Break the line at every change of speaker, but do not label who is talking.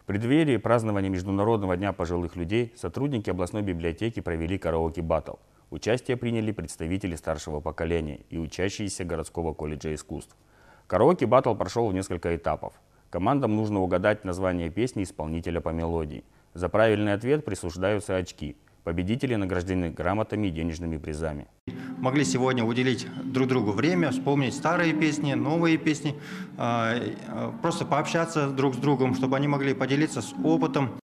преддверии празднования Международного дня пожилых людей сотрудники областной библиотеки провели караоке-баттл. Участие приняли представители старшего поколения и учащиеся городского колледжа искусств. Караоке-баттл прошел в несколько этапов. Командам нужно угадать название песни исполнителя по мелодии. За правильный ответ присуждаются очки. Победители награждены грамотами и денежными призами.
Могли сегодня уделить друг другу время, вспомнить старые песни, новые песни, просто пообщаться друг с другом, чтобы они могли поделиться с опытом.